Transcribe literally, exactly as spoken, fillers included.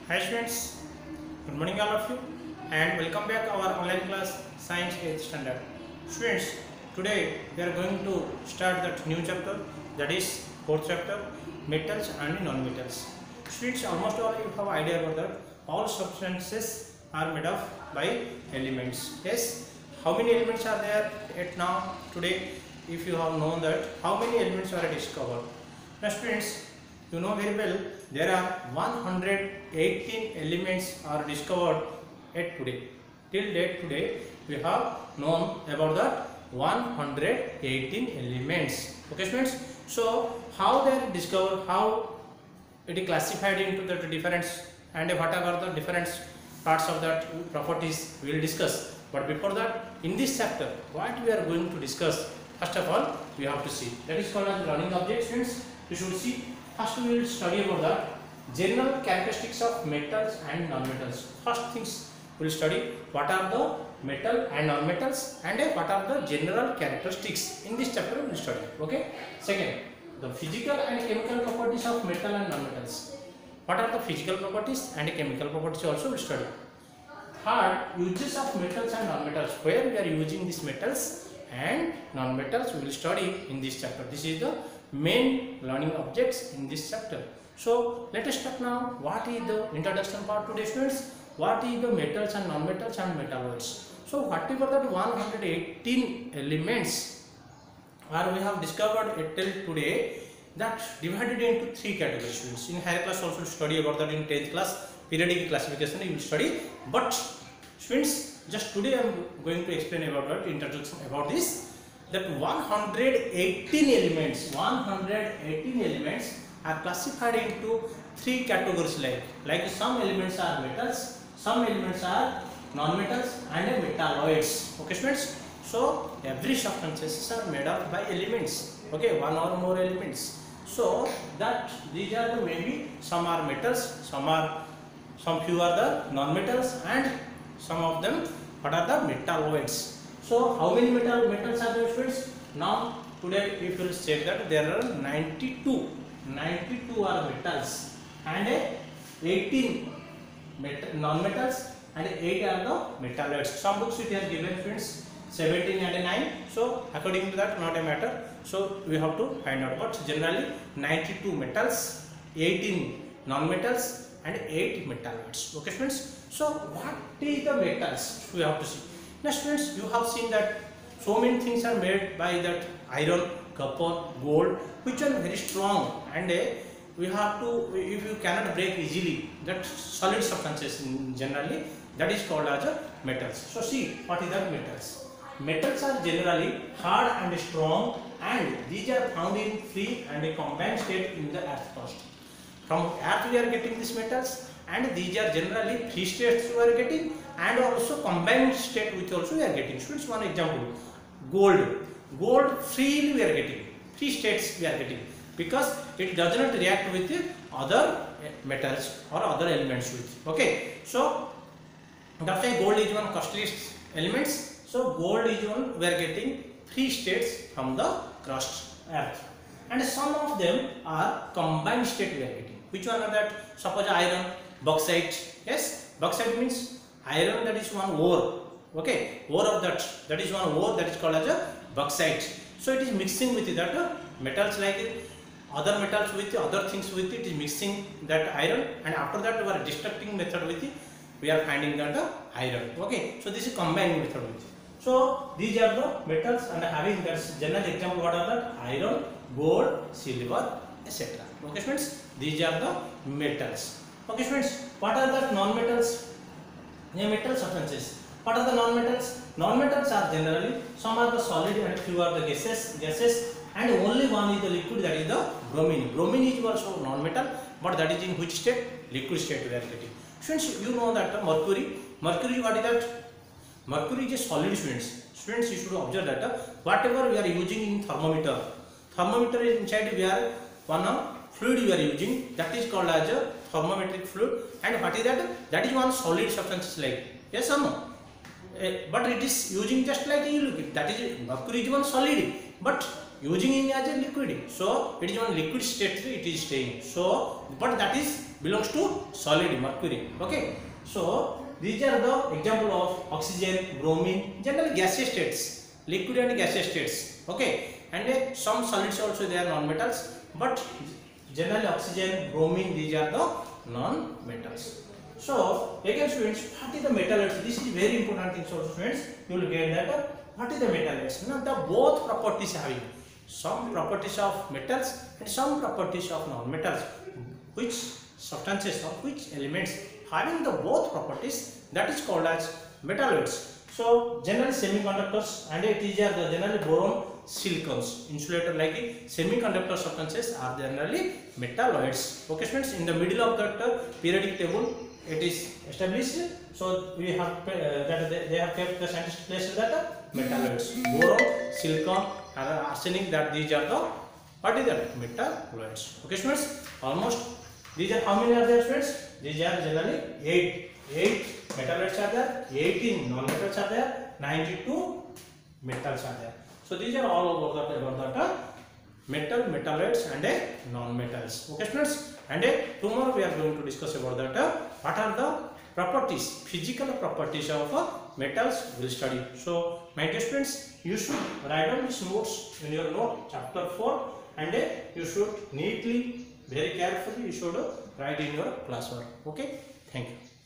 Hi students, good morning all of you and welcome back to our online class Science eighth Standard. Students, today we are going to start that new chapter, that is fourth chapter, metals and non-metals. Students, almost all you have idea about that. All substances are made of by elements. Yes, how many elements are there at now today? If you have known that, how many elements are discovered? Now students, you know very well there are one hundred eighteen elements are discovered at today. Till date today we have known about that one hundred eighteen elements. Okay students, so how they are discovered, how it is classified into the different and what are the different parts of that properties we will discuss. But before that, in this chapter what we are going to discuss, first of all we have to see that is called as learning object. Students, you should see. First we will study about the general characteristics of metals and non-metals. First things we will study what are the metal and non-metals and what are the general characteristics. In this chapter we will study. Okay. Second, the physical and chemical properties of metal and non-metals. What are the physical properties and chemical properties also we will study. Third, uses of metals and non-metals. Where we are using these metals and non-metals we will study in this chapter. This is the main learning objects in this chapter. So let us start now. What is the introduction part today, students? What is the metals and non-metals and metalloids? So whatever that one hundred eighteen elements are we have discovered till today, that divided into three categories. Students, in higher class also study about that. In tenth class periodic classification you will study, but students, just today I am going to explain about that introduction about this. That one hundred eighteen elements, one hundred eighteen elements are classified into three categories. Like, like some elements are metals, some elements are non-metals and metalloids. Okay students, so every substances are made up by elements. Okay, one or more elements. So that these are the maybe some are metals, some are some few are the non-metals and some of them what are the metalloids. So how many metal metals are there, students? Now today if you will check that there are ninety-two, ninety-two are metals and eighteen non-metals and eight are the metalloids. Some books it has given, friends, seventeen and nine. So according to that, not a matter. So we have to find out. But generally ninety-two metals, eighteen non-metals and eight metalloids. Okay friends. So what is the metals? We have to see. Now students, you have seen that so many things are made by that iron, copper, gold, which are very strong, and uh, we have to, if you cannot break easily, that solid substances generally, that is called as a metals. So see what is that metals. Metals are generally hard and strong, and these are found in free and a combined state in the earth crust. From earth we are getting these metals, and these are generally free states we are getting, and also combined state which also we are getting. Students, one example, gold. Gold freely we are getting, free states we are getting, because it does not react with the other metals or other elements with. Okay, so that's why gold is one costliest elements. So gold is one we are getting free states from the crust earth, and some of them are combined state we are getting. Which one are that? Suppose iron, bauxite. Yes, bauxite means iron, that is one ore. Okay, ore of that, that is one ore, that is called as a bauxite. So it is mixing with that uh, metals like other metals with other things with it, is mixing that iron, and after that we are destructing method with it, we are finding that uh, iron. Okay, so this is combining method with it. So these are the metals, and having that general example what are that? Iron, gold, silver, et cetera. Okay friends, these are the metals. Okay friends, what are the non-metals? Yeah, metal substances. What are the non-metals? Non-metals are generally, some are the solid and few are the gases, gases, and only one is the liquid, that is the bromine. Bromine is also non-metal, but that is in which state? Liquid state we are getting. Students, you know that mercury. Mercury, what is that? Mercury is a solid, students. Students, you should observe that whatever we are using in thermometer, thermometer is inside we are one of fluid we are using, that is called as a thermometric fluid. And what is that? That is one solid substance like, yes or no? Uh, but it is using just like you look, that is mercury is one solid, but using in as a liquid, so it is on liquid state it is staying, so but that is belongs to solid mercury. Okay, so these are the example of oxygen, bromine, generally gaseous states, liquid and gaseous states. Okay, and uh, some solids also they are non-metals, but generally oxygen, bromine, these are the non-metals. So again students, what is the metalloids? This is very important thing. So students, you will get that uh, what is the metalloids? Now the both properties having some properties of metals and some properties of non-metals. Which substances or which elements having the both properties, that is called as metalloids. So generally semiconductors and it is uh, the generally boron, silicons, insulator like it, semiconductor substances are generally metalloids. Okay students, in the middle of that uh, periodic table it is established, so we have uh, that they, they have kept the scientific place that uh, metalloids, boron, silicon, arsenic, that these are the what is that metalloids. Okay students, almost these are how many are there students? These are generally eight. eight metalloids are there, eighteen non-metals are there, ninety-two metals are there. So these are all over the about that metal, metalloids and a non-metals. Okay students, and uh, tomorrow we are going to discuss about that uh, what are the properties, physical properties of uh, metals we will study. So my dear students, you should write down these notes in your note chapter four, and uh, you should neatly, very carefully you should uh, write in your classwork. Okay, thank you.